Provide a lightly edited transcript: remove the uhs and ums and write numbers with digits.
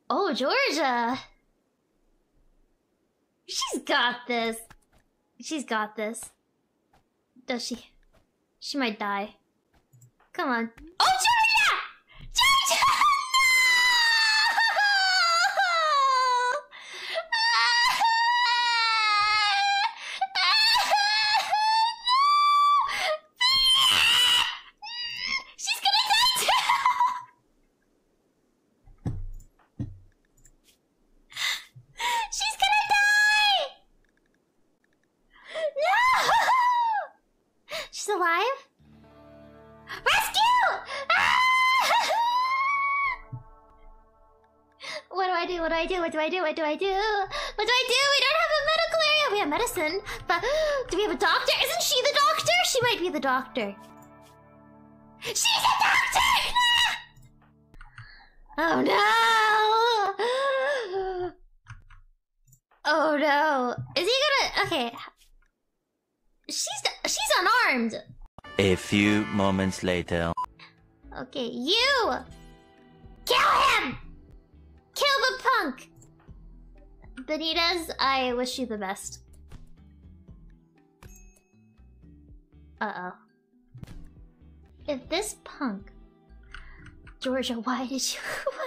Oh, Georgia! She's got this. She's got this. Does she? She might die. Come on. Oh, Georgia! Georgia! She's gonna die too! She's gonna die! No! She's alive? Rescue! Ah! What do I do? What do I do? What do I do? What do I do? What do I do? We don't have a medical area. We have medicine, but do we have a doctor? Isn't she the doctor? She might be the doctor. She's a doctor! Oh no! Oh no! Is he gonna? Okay. She's unarmed. A few moments later. Okay, you! Kill him! Kill the punk! Benitez, I wish you the best. Uh-oh. If this punk... Georgia, why did you...